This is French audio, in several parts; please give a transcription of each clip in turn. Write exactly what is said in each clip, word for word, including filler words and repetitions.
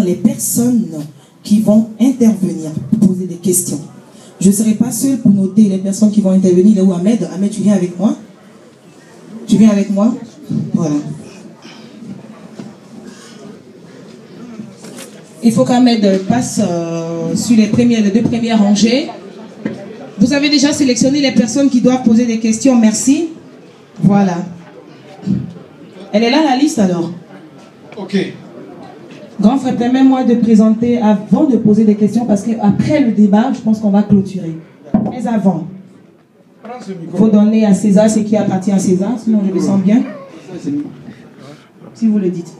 maintenant les personnes qui vont intervenir, poser des questions. Je ne serai pas seule pour noter les personnes qui vont intervenir. Là où Ahmed, Ahmed, tu viens avec moi? Tu viens avec moi? Voilà. Il faut qu'Ahmed passe euh, sur les, premières, les deux premières rangées. Vous avez déjà sélectionné les personnes qui doivent poser des questions. Merci. Voilà. Elle est là, la liste, alors? Ok. Grand frère, permets-moi de présenter avant de poser des questions, parce qu'après le débat, je pense qu'on va clôturer. Mais avant, il faut donner à César ce qui appartient à César, sinon je me sens bien. Si vous le dites.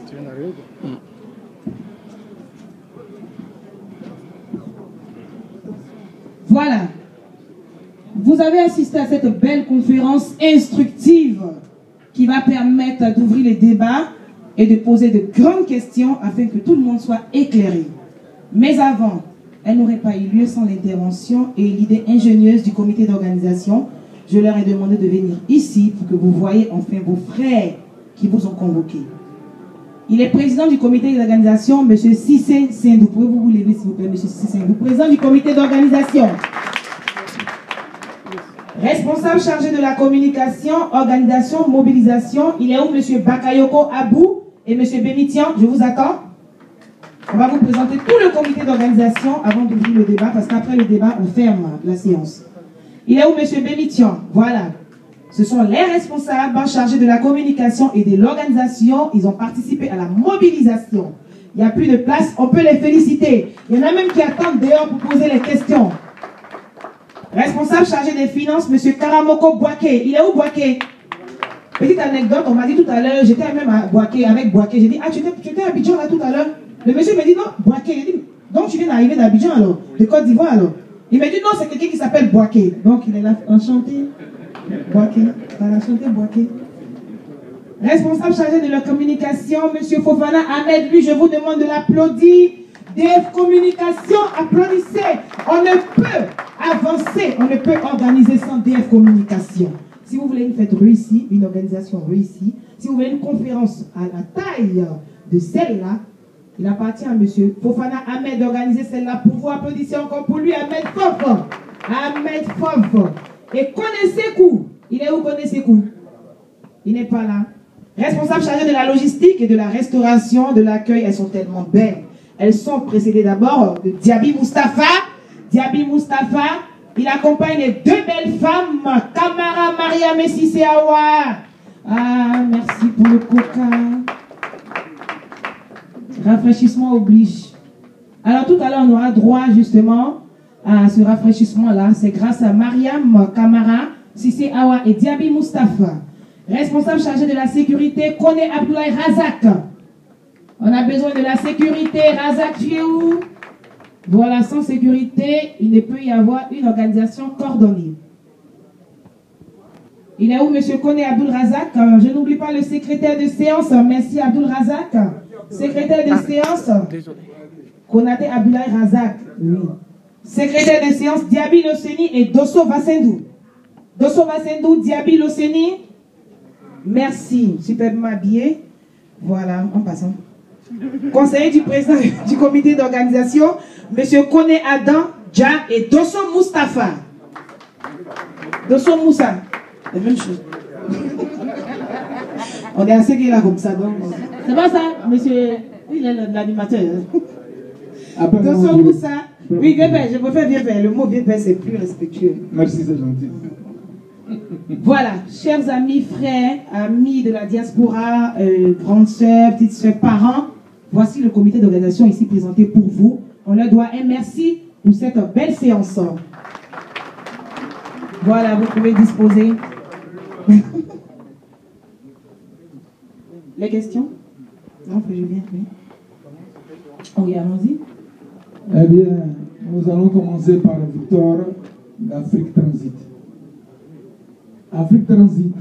Voilà. Vous avez assisté à cette belle conférence instructive qui va permettre d'ouvrir les débats et de poser de grandes questions afin que tout le monde soit éclairé. Mais avant, elle n'aurait pas eu lieu sans l'intervention et l'idée ingénieuse du comité d'organisation. Je leur ai demandé de venir ici pour que vous voyez enfin vos frères qui vous ont convoqués. Il est président du comité d'organisation, M. Cissé Sindou. Pouvez-vous vous lever, s'il vous plaît, M. Cissé Sindou, président du comité d'organisation. Responsable chargé de la communication, organisation, mobilisation. Il est où, M. Bakayoko Abou et M. Bémitian? Je vous attends. On va vous présenter tout le comité d'organisation avant d'ouvrir le débat, parce qu'après le débat, on ferme la séance. Il est où, M. Bémitian? Voilà. Ce sont les responsables chargés de la communication et de l'organisation. Ils ont participé à la mobilisation. Il n'y a plus de place, on peut les féliciter. Il y en a même qui attendent dehors pour poser les questions. Responsable chargé des finances, M. Karamoko Boaké. Il est où, Boaké? Petite anecdote, on m'a dit tout à l'heure, j'étais même à Boaké, avec Boaké. J'ai dit, ah, tu étais, tu étais à Abidjan là tout à l'heure? Le monsieur me dit, non, Boaké. J'ai dit, donc tu viens d'arriver d'Abidjan alors? De Côte d'Ivoire alors? Il m'a dit, non, c'est quelqu'un qui s'appelle Boaké. Donc il est là, enchanté. Boaké, voilà, enchanté Boaké. Responsable chargé de la communication, M. Fofana Ahmed, lui, je vous demande de l'applaudir. D F Communication, applaudissez. On ne peut avancer, on ne peut organiser sans D F Communication. Si vous voulez une fête réussie, une organisation réussie, si vous voulez une conférence à la taille de celle-là, il appartient à M. Fofana Ahmed d'organiser celle-là. Pour vous applaudissez encore pour lui, Ahmed Fof. Ahmed Fof. Et Konesekou. Il est où Konesekou? Il n'est pas là. Responsable chargé de la logistique et de la restauration, de l'accueil, elles sont tellement belles. Elles sont précédées d'abord de Diaby Moustapha. Diaby Moustapha, il accompagne les deux belles femmes, Kamara Maria Messissé Awa. Ah, merci pour le coca. Rafraîchissement oblige. Alors tout à l'heure, on aura droit justement à ce rafraîchissement-là. C'est grâce à Mariam Kamara, Sissé Awa et Diaby Moustapha. Responsable chargé de la sécurité, Kone Abdoulaye Razak. On a besoin de la sécurité. Razak, tu es où? Voilà, sans sécurité, il ne peut y avoir une organisation coordonnée. Il est où, M. Kone Abdoul Razak? Je n'oublie pas le secrétaire de séance. Merci, Abdoul Razak. Secrétaire de séance, Konate Abdoulaye Razak. Oui. Secrétaire de séance, Diaby Loseni et Dosso Vassendou. Dosso Vassendou, Diaby Loseni. Merci, superbement habillé. Voilà, en passant. Conseiller du président du comité d'organisation, M. Kone Adam Dja et Dosso Moustapha. Dosso Moussa, la même chose. On est assez là comme ça. C'est pas ça, monsieur? Il est l'animateur. Dosso Moussa. Oui, viens faire, je préfère viens faire. Le mot viens faire, c'est plus respectueux. Merci, c'est gentil. Voilà, chers amis, frères, amis de la diaspora, euh, grandes sœurs, petites sœurs, parents, voici le comité d'organisation ici présenté pour vous. On leur doit un merci pour cette belle séance. Voilà, vous pouvez disposer. Les questions? Non, je viens, oui. Oui, allons-y. Eh bien, nous allons commencer par Victor d'Afrique Transit. Afrique Transit.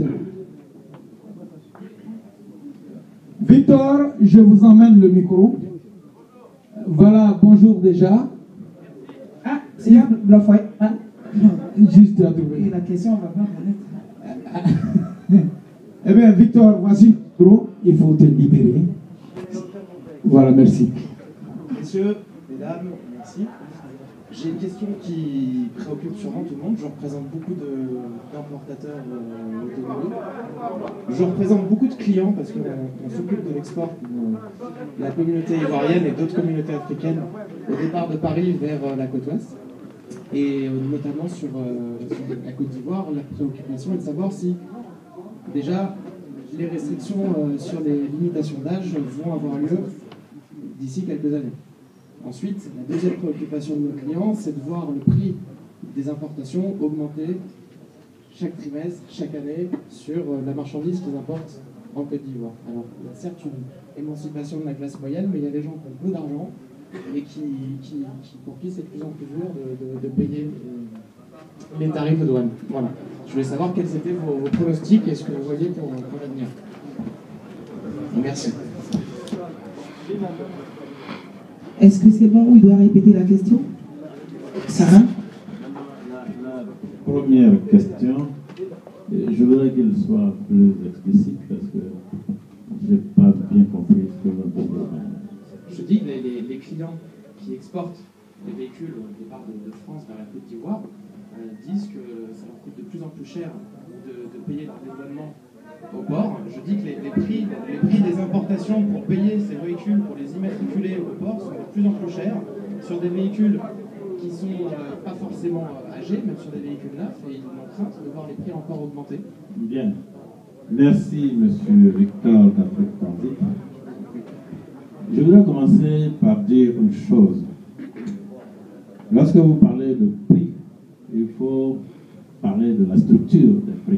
Victor, je vous emmène le micro. Voilà, bonjour déjà. Ah, c'est là, la fois. Ah. Juste à trouver. La question, on va pas connaître. Eh bien, Victor, voici le micro. Il faut te libérer. Voilà, merci. Messieurs, mesdames, merci. J'ai une question qui préoccupe sûrement tout le monde. Je représente beaucoup d'importateurs euh, automobiles. Je représente beaucoup de clients parce qu'on on, s'occupe de l'export de la communauté ivoirienne et d'autres communautés africaines au départ de Paris vers euh, la côte ouest. Et euh, notamment sur, euh, sur la Côte d'Ivoire, la préoccupation est de savoir si déjà les restrictions euh, sur les limitations d'âge vont avoir lieu d'ici quelques années. Ensuite, la deuxième préoccupation de nos clients, c'est de voir le prix des importations augmenter chaque trimestre, chaque année, sur la marchandise qu'ils importent en Côte d'Ivoire. Alors, il y a certes une émancipation de la classe moyenne, mais il y a des gens qui ont peu d'argent et qui, qui, qui, pour qui c'est de plus en plus dur de, de, de payer les tarifs de douane. Voilà. Je voulais savoir quels étaient vos, vos pronostics et ce que vous voyez pour, pour l'avenir. Merci. Est-ce que c'est bon ou il doit répéter la question? Sarah? La première question, je voudrais qu'elle soit plus explicite parce que je n'ai pas bien compris ce que vous avez dit. Je dis que les, les, les clients qui exportent les véhicules au départ de, de France vers la Côte d'Ivoire euh, disent que ça leur coûte de plus en plus cher de, de payer leur dédouanement au port. Je dis que les, les, prix, les prix des importations pour payer ces véhicules, pour les immatriculer au port, sont de plus en plus chers sur des véhicules qui ne sont euh, pas forcément euh, âgés, même sur des véhicules neufs, et ils ont crainte de voir les prix encore augmenter. Bien. Merci, monsieur Victor d'Afrique Transit. Je voudrais commencer par dire une chose. Lorsque vous parlez de prix, il faut parler de la structure des prix.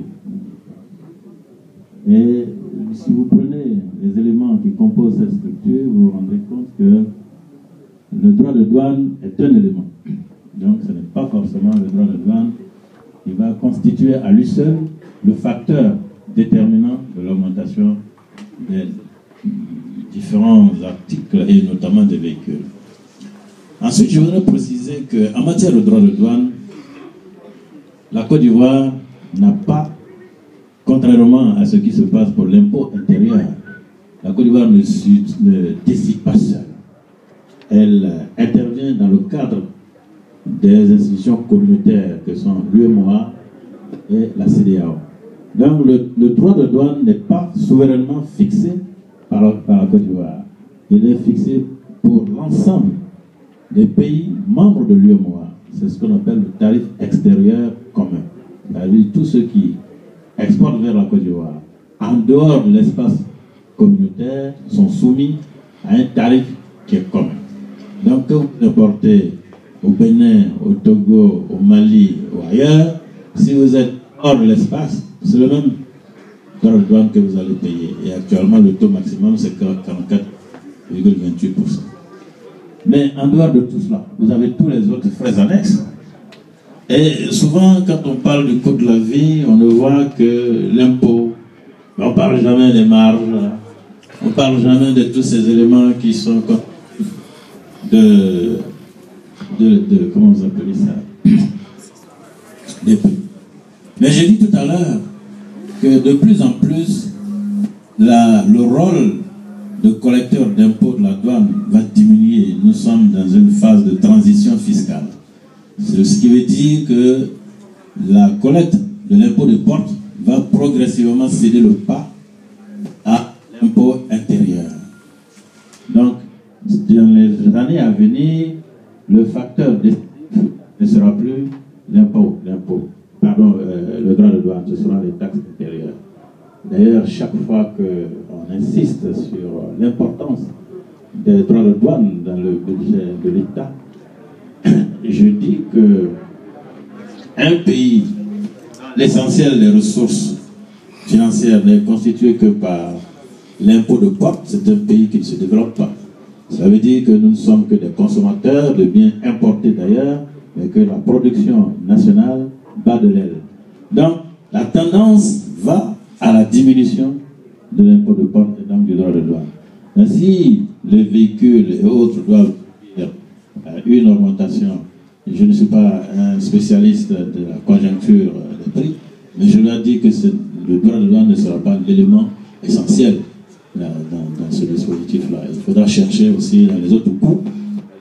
Et si vous prenez les éléments qui composent cette structure, vous vous rendrez compte que le droit de douane est un élément. Donc ce n'est pas forcément le droit de douane qui va constituer à lui seul le facteur déterminant de l'augmentation des différents articles et notamment des véhicules. Ensuite, je voudrais préciser qu'en matière de droit de douane, la Côte d'Ivoire n'a pas, contrairement à ce qui se passe pour l'impôt intérieur, la Côte d'Ivoire ne, ne décide pas seule. Elle euh, intervient dans le cadre des institutions communautaires que sont l'U E M O A et la C E D E A O. Donc le, le droit de douane n'est pas souverainement fixé par la, par la Côte d'Ivoire. Il est fixé pour l'ensemble des pays membres de l'U E M O A. C'est ce qu'on appelle le tarif extérieur commun. C'est-à-dire tous ceux qui exportent vers la Côte d'Ivoire en dehors de l'espace communautaire sont soumis à un tarif qui est commun. Donc que vous importez au Bénin, au Togo, au Mali ou ailleurs, si vous êtes hors de l'espace, c'est le même droit de douane que vous allez payer. Et actuellement, le taux maximum, c'est quarante-quatre virgule vingt-huit pour cent. Mais en dehors de tout cela, vous avez tous les autres frais annexes. Et souvent, quand on parle du coût de la vie, on ne voit que l'impôt. On ne parle jamais des marges. On ne parle jamais de tous ces éléments qui sont comme de, de, de comment vous appelez ça, des prix. Mais j'ai dit tout à l'heure que de plus en plus, la, le rôle de collecteur d'impôts de la douane va diminuer. Nous sommes dans une phase de transition fiscale. C'est ce qui veut dire que la collecte de l'impôt de porte va progressivement céder le pas à l'impôt intérieur. Donc, dans les années à venir, le facteur ne sera plus l'impôt, l'impôt, pardon, euh, le droit de douane, ce sera les taxes intérieures. D'ailleurs, chaque fois qu'on insiste sur l'importance des droits de douane dans le budget de l'État, je dis que un pays, l'essentiel des ressources financières n'est constitué que par l'impôt de porte, c'est un pays qui ne se développe pas. Ça veut dire que nous ne sommes que des consommateurs de biens importés d'ailleurs, mais que la production nationale bat de l'aile. Donc, la tendance va à la diminution de l'impôt de porte et donc du droit de douane. Ainsi, les véhicules et autres doivent faire une augmentation. Je ne suis pas un spécialiste de la conjoncture des prix, mais je leur dis que le droit de douane ne sera pas l'élément essentiel dans, dans ce dispositif-là. Il faudra chercher aussi dans les autres coûts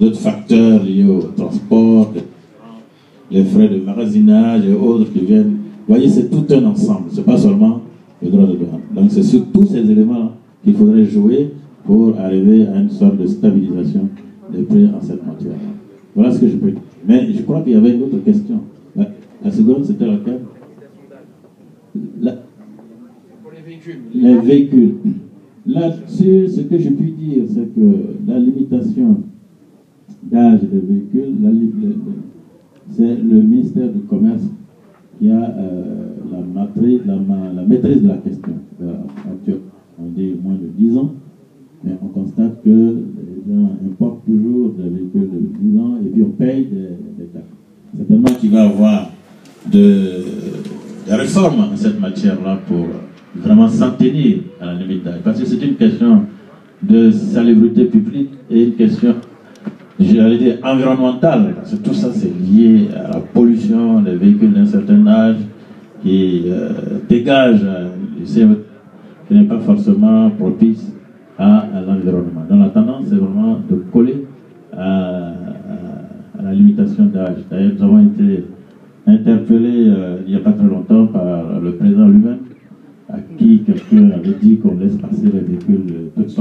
d'autres facteurs liés au transport, les frais de magasinage et autres qui viennent. Vous voyez, c'est tout un ensemble, ce n'est pas seulement le droit de douane. Donc c'est sur tous ces éléments qu'il faudrait jouer pour arriver à une sorte de stabilisation des prix en cette matière. Voilà ce que je peux dire. Mais je crois qu'il y avait une autre question. La, la seconde, c'était laquelle? La, Pour les véhicules. Les véhicules. Là-dessus, ce que je puis dire, c'est que la limitation d'âge des véhicules, la, c'est le ministère du Commerce qui a euh, la, matrice, la, la maîtrise de la question. Euh, on dit moins de dix ans, mais on constate que les gens importent toujours des véhicules de dix ans et puis on paye des, des taxes. Certainement qu'il va y avoir de, des réformes en cette matière-là pour vraiment s'en tenir à la limite d'âge. Parce que c'est une question de salubrité publique et une question, j'allais dire, environnementale. Parce que tout ça, c'est lié à la pollution des véhicules d'un certain âge qui euh, dégage du C O deux qui n'est pas forcément propice à, à l'environnement. Donc la tendance, c'est vraiment de coller à, à, à la limitation d'âge. D'ailleurs, nous avons été interpellés euh, il n'y a pas très longtemps par le président lui-même, à qui quelqu'un avait dit qu'on laisse passer les véhicules de toutes sortes.